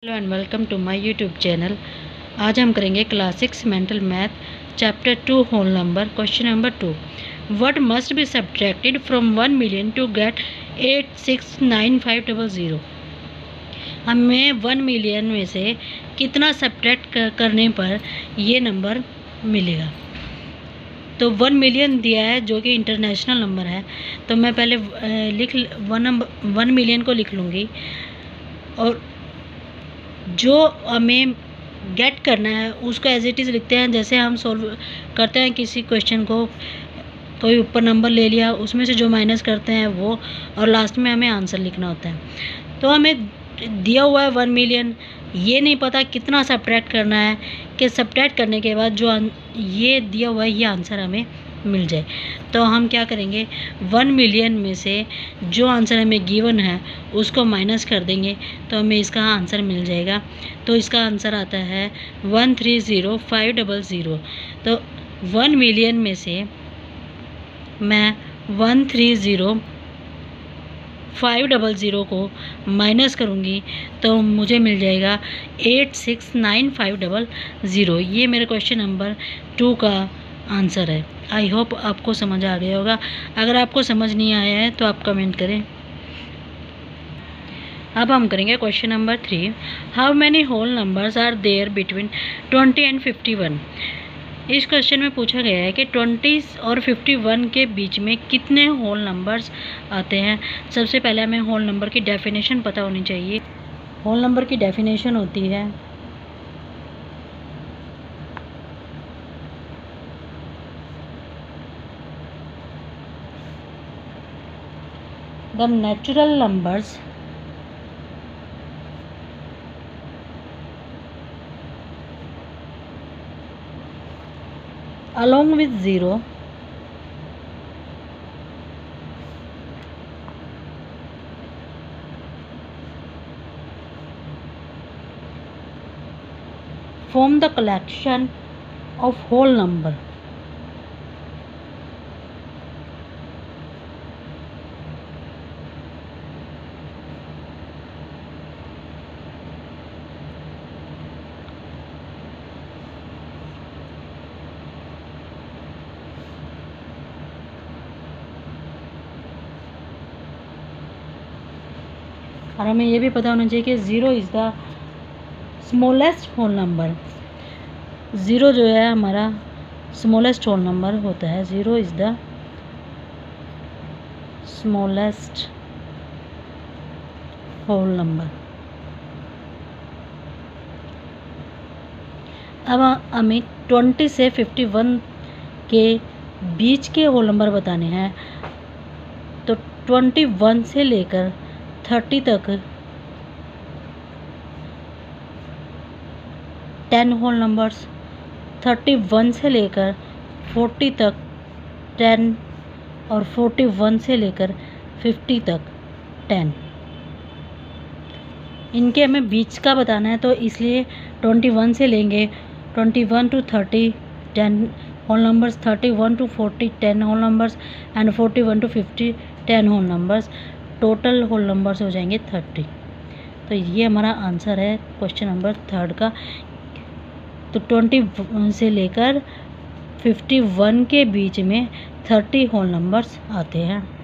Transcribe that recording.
Hello and welcome to my YouTube channel. आज हम करेंगे class 6 mental math chapter 2 whole number. Question number 2, what must be subtracted from 1 million to get 869500। हमें 1 million में से कितना subtract करने पर ये नंबर मिलेगा। तो 1 मिलियन दिया है जो कि इंटरनेशनल नंबर है, तो मैं पहले 1 मिलियन को लिख लूँगी और जो हमें गेट करना है उसको एज इट इज़ लिखते हैं। जैसे हम सोल्व करते हैं किसी क्वेश्चन को, कोई ऊपर नंबर ले लिया, उसमें से जो माइनस करते हैं वो, और लास्ट में हमें आंसर लिखना होता है। तो हमें दिया हुआ है 1 मिलियन, ये नहीं पता कितना सब्ट्रैक्ट करना है कि सब्ट्रैक्ट करने के बाद जो ये दिया हुआ है ये आंसर हमें मिल जाए। तो हम क्या करेंगे, 1 मिलियन में से जो आंसर हमें गिवन है उसको माइनस कर देंगे तो हमें इसका आंसर मिल जाएगा। तो इसका आंसर आता है 130500। तो 1 मिलियन में से मैं 130500 को माइनस करूँगी तो मुझे मिल जाएगा 869500। ये मेरे क्वेश्चन नंबर 2 का आंसर है। आई होप आपको समझ आ गया होगा। अगर आपको समझ नहीं आया है तो आप कमेंट करें। अब हम करेंगे question number 3, how many whole numbers are there between 20 and 51। इस क्वेश्चन में पूछा गया है कि 20 और 51 के बीच में कितने होल नंबर्स आते हैं। सबसे पहले हमें होल नंबर की डेफिनेशन पता होनी चाहिए। होल नंबर की डेफिनेशन होती है the natural numbers along with 0 form the collection of whole number. और हमें ये भी पता होना चाहिए कि 0 is the smallest whole number. 0 जो है हमारा स्मॉलेस्ट होल नंबर होता है। 0 is the smallest whole number. अब हमें 20 से 51 के बीच के होल नंबर बताने हैं। तो 21 से लेकर 30 तक 10 होल नंबर्स, 31 से लेकर 40 तक 10 और 41 से लेकर 50 तक 10। इनके हमें बीच का बताना है तो इसलिए 21 से लेंगे 21 to 30 10 whole numbers, 31 to 40 10 whole numbers and 41 to 50 10 whole numbers. Total whole numbers हो जाएंगे 30। तो ये हमारा आंसर है क्वेश्चन नंबर 3 का। तो 20 से लेकर 51 के बीच में 30 होल नंबर्स आते हैं।